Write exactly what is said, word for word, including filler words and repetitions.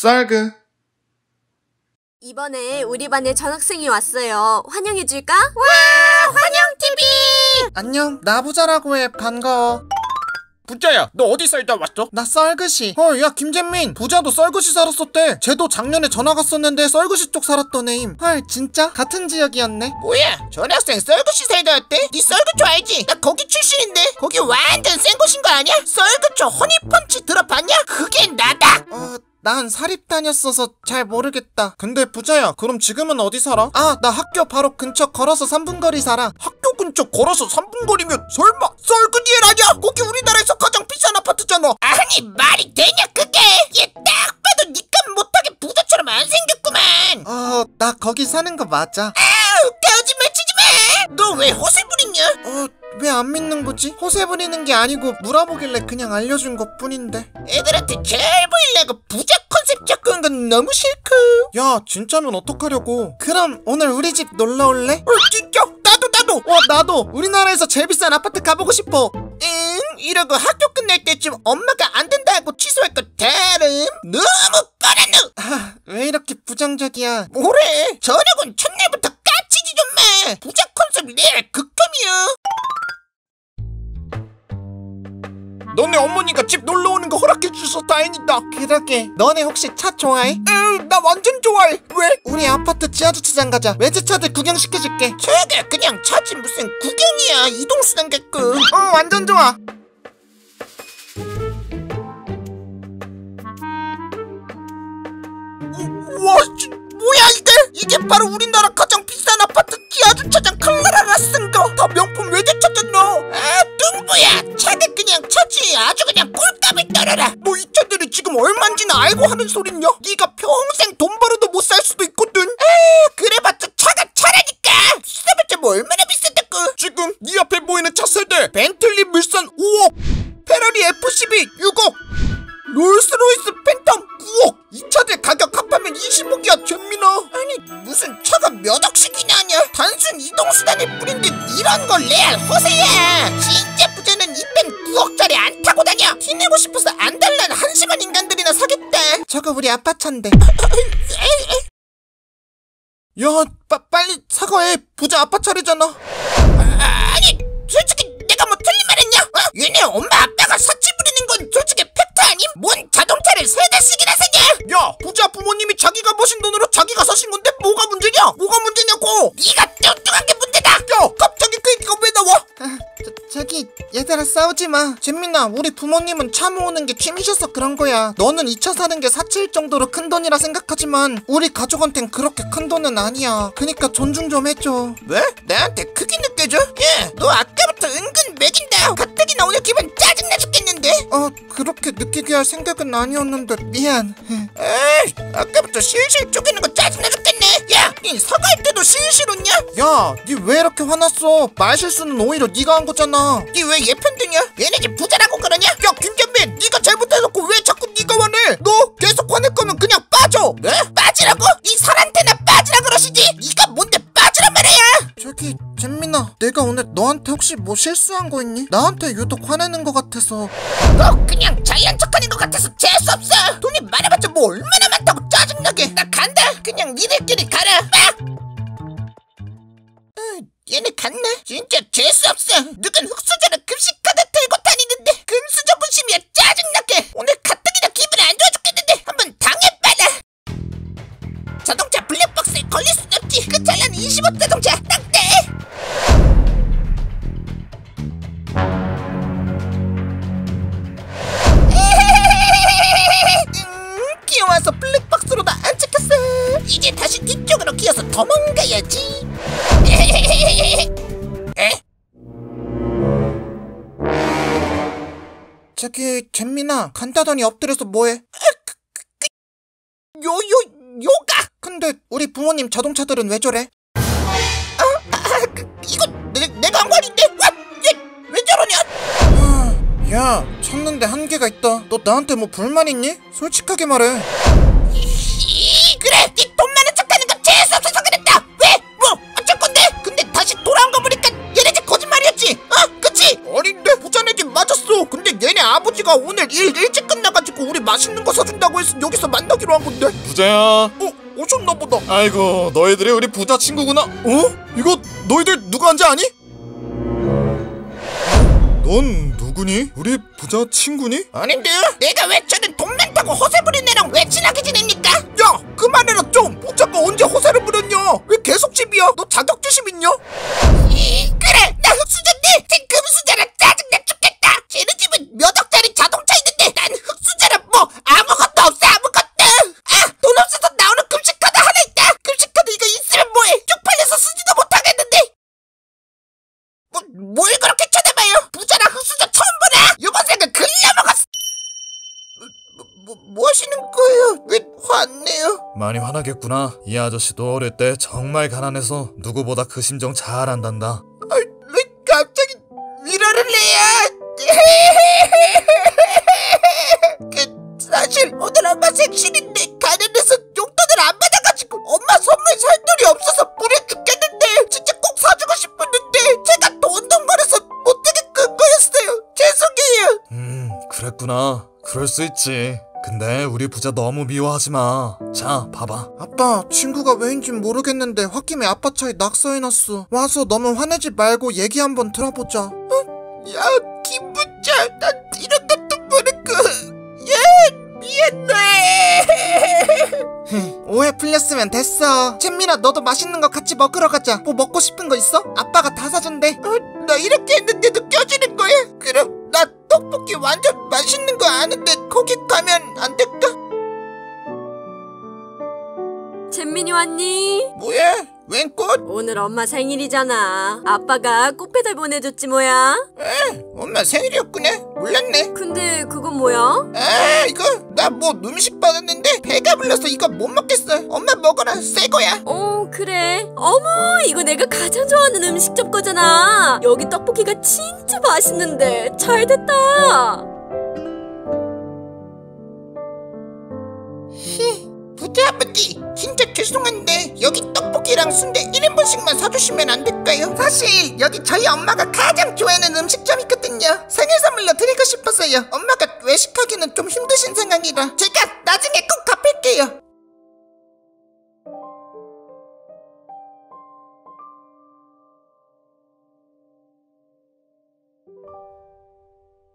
썰그. 이번에 우리 반에 전학생이 왔어요. 환영해줄까? 와! 환영티비! 안녕, 나 부자라고 해. 반가워. 부자야, 너 어디 살다 왔어? 나 썰그시. 헐, 야 김잼민, 부자도 썰그시 살았었대. 쟤도 작년에 전학 갔었는데 썰그시 쪽 살았던 애임. 헐, 진짜? 같은 지역이었네. 뭐야, 전학생 썰그시 살다 왔대? 니 썰그초 알지? 나 거기 출신인데 거기 완전 센 곳인 거 아니야? 썰그초 허니펀치 들어봤냐? 그게 나다. 어... 난 사립 다녔어서 잘 모르겠다. 근데 부자야, 그럼 지금은 어디 살아? 아, 나 학교 바로 근처 걸어서 삼 분 거리 살아. 학교 근처 걸어서 삼 분 거리면 설마 썰그니엘 아니야? 거기 우리나라에서 가장 비싼 아파트잖아. 아니 말이 되냐 그게? 얘 딱 봐도 니값 못하게 부자처럼 안 생겼구만. 어, 나 거기 사는 거 맞아. 아우, 거짓말 치지 마. 너 왜 허세 부리냐? 어... 왜 안 믿는 거지? 허세 부리는 게 아니고 물어보길래 그냥 알려준 것 뿐인데. 애들한테 잘 보이려고 부자 컨셉 잡고 온 건 너무 싫고. 야, 진짜면 어떡하려고? 그럼 오늘 우리 집 놀러 올래? 어, 진짜? 나도 나도. 어, 나도 우리나라에서 제일 비싼 아파트 가보고 싶어. 응? 이러고 학교 끝날 때쯤 엄마가 안 된다 하고 취소할 거 다름. 너무 뻔한 너. 아, 왜 이렇게 부정적이야? 뭐래? 저녁은 첫날부터 까치지 좀 마. 부자 컨셉 리얼 극혐이야. 너네 어머니가 집 놀러 오는 거 허락해 주셔서 다행이다. 그러게. 너네 혹시 차 좋아해? 응, 나 완전 좋아해. 왜? 우리 아파트 지하주차장 가자. 외제차들 구경시켜줄게. 저게 그냥 차지 무슨 구경이야. 이동수단 개끔. 어, 완전 좋아. 와, 지, 뭐야 이게? 이게 바로 우리나라 가장 비싼 아파트 지하주차장 클라라라 쓴 거. 다 명품 외제차잖아. 아, 뚱보야. 차들 그냥 차지. 아주 그냥 꿀값을 떨어라. 뭐 이 차들이 지금 얼만지는 알고 하는 소린냐? 네가 평생 돈 벌어도 못 살 수도 있거든. 아, 그래봤자 차가 차라니까. 비싸봤자 뭐 얼마나 비싼다고. 지금 네 앞에 보이는 차 세대 벤틀리 물산 오억, 페라리 에프 십이 육억, 롤스로이스 팬텀 구억. 이 차들 가격 합하면 이십억이야 잼민아. 아니 무슨 차가 몇 억씩이나 하냐. 단순 이동수단일 뿐인데 이런 걸 레알 허세야. 진짜 부자는 이딴 구억짜리 안 타고 다녀. 티내고 싶어서 안 달란 한심한 인간들이나 사겠다. 저거 우리 아빠 차인데. 야, 빠, 빨리 사과해. 부자 아빠 차례잖아. 아, 아니 솔직히 내가 뭐 틀린 말 했냐? 어? 얘네 엄마 아빠가 사치 부리는 건 솔직히 팩트 아님? 뭔 자동차를 세 대씩이나 사냐? 야, 부자 부모님이 자기가 버신 돈으로 자기가 사신 건데 뭐가 문제냐? 뭐가 문제냐고? 네가 뚱뚱한 게 문제다. 야, 갑자기 그 얘기가 왜 나와? 아, 저, 저기 얘들아 싸우지 마. 잼민아, 우리 부모님은 차 모으는 게 취미셔서 그런 거야. 너는 이 차 사는 게 사치일 정도로 큰 돈이라 생각하지만 우리 가족한텐 그렇게 큰 돈은 아니야. 그니까 존중 좀 해줘. 왜? 내한테 크게 느껴져? 야, 너 아까부터 은근 매긴다. 가뜩이나 오늘 기분 짜증나 죽겠는데? 어, 그렇게 느끼게 할 생각은 아니었는데 미안. 에이, 아까부터 실실 쪼개는 거 짜증나 죽겠네. 야, 니 사과할 때도 실실 웃냐? 야, 니 왜 이렇게 화났어? 말 실수는 오히려 네가 한 거잖아. 니 왜 얘 편 드냐? 얘네 집 부자라고 그러냐? 야, 김建민, 니가 잘못해놓고 왜 자꾸 니가 화내? 너 계속 화낼 거면 그냥 빠져. 네? 빠지라고? 이 살한테나 빠지라 그러시지? 니가 뭔데 빠지란 말이야? 저기 잼민아, 내가 오늘 너한테 혹시 뭐 실수한 거 있니? 나한테 유독 화내는 거 같아서. 너 그냥 자이한 척하는 거 같아서 재수없어. 돈이 많아봤자 뭐 얼마나 많다고 짜증나게. 나 간다. 그냥 니들끼리 가라. 막. 아, 얘네 갔나? 진짜 재수없어. 누군 흑수저를 급식카드 들고 다니는데 금수저분심이야. 짜증나게. 오늘 가뜩이나 기분 안 좋아 죽겠는데 한번 당해봐라. 자동차 블랙박스에 걸릴 순 없지. 그 잘난 이십억 자동차 딱대. 음, 귀여워서 블랙박스로 다 안 찍혔어. 이제 다시 뒤쪽으로 기어서 도망가야지. 에? 저기 잼민아, 간다더니 엎드려서 뭐해? 그, 그, 그, 요, 요, 요가. 근데 우리 부모님 자동차들은 왜 저래? 아, 아 그, 이거 내, 내가 한 거 아닌데? 왜, 왜 저러냐? 아, 야, 참는데 한계가 있다. 너 나한테 뭐 불만 있니? 솔직하게 말해. 이, 그래, 니 돈 많은 척하는 거 재수없어서 그랬다. 왜? 뭐 어쩔 건데? 근데 다시 돌아온 거 보니까 얘네 집 거짓말이었지? 어? 그치? 아닌데 부자네 집 맞았어. 근데 얘네 아버지가 오늘 일 일찍 끝나가지고 우리 맛있는 거 사준다고 해서 여기서 만나기로 한 건데. 부자야. 어? 오셨나 보다. 아이고, 너희들이 우리 부자 친구구나. 어? 이거 너희들 누가 한지 아니? 넌 누구니? 우리 부자 친구니? 아닌데요? 내가 왜 저는 돈 많다고 허세 부린 애랑 왜 친하게 지냅니까? 야 그만해라 좀. 부자가 언제 허세를 부렸냐? 왜 계속 집이야? 너 자격지심 있냐? 이, 그래 나 흑수저인데 쟤 금수저라 짜증나 죽겠다. 쟤네 집은 몇 억짜리 자동차 있는데 난 흑수저라 뭐 아무것도 없어 아무것도. 아 돈 없어서 나오는 금식카드 하나 있다. 금식카드 이거 있으면 뭐해? 쪽팔려서 쓰지도 못하겠는데. 뭐, 뭘 그렇게 쳐다봐요? 부자랑 흑수저 처음 보나? 이번 생은 글려먹었어. 뭐, 뭐, 뭐 하시는 거예요? 왜 화내요? 많이 화나겠구나. 이 아저씨도 어릴 때 정말 가난해서 누구보다 그 심정 잘 안단다. 아, 왜 갑자기 위로를 내요? 그 사실 오늘 엄마 생신인데 가난해서 용돈을 안 받아가지고 엄마 선물 살 돈이 없어서 뿌려 죽겠는데 진짜 꼭 사주고 싶었는데 제가 돈돈거려서 못되게 끈 거였어요. 죄송해요. 음, 그랬구나. 그럴 수 있지. 근데 우리 부자 너무 미워하지 마. 자, 봐봐. 아빠, 친구가 왜인진 모르겠는데 홧김에 아빠 차에 낙서해놨어. 와서 너무 화내지 말고 얘기 한번 들어보자. 야 김부자 난 이런 것도 모르고 야 미안해. 오해 풀렸으면 됐어. 잼민아, 너도 맛있는 거 같이 먹으러 가자. 뭐 먹고 싶은 거 있어? 아빠가 다 사준대. 어, 나 이렇게 했는데도 껴지는 거야? 그럼 나 떡볶이 완전 맛있는 거 아는데 거기 가면 안 될까? 잼민이 왔니? 뭐야? 웬 꽃? 오늘 엄마 생일이잖아. 아빠가 꽃배달 보내줬지 뭐야? 에? 엄마 생일이었구나? 몰랐네. 근데 그건 뭐야? 아 이거 나 뭐 음식 받았는데 배가 불러서 이거 못 먹겠어. 엄마 먹어라. 새 거야. 어 그래. 어머 이거 내가 가장 좋아하는 음식점 거잖아. 여기 떡볶이가 진짜 맛있는데 잘 됐다. 히, 부자 아버지 진짜 죄송한데 여기 떡볶이랑 순대 일 인분씩만 사주시면 안 될까요? 사실 여기 저희 엄마가 가장 좋아하는 음식점이거든요. 생일 선물로 드리고 싶어서요. 엄마가 외식하기는 좀 힘드신 상황이라 제가 나중에 꼭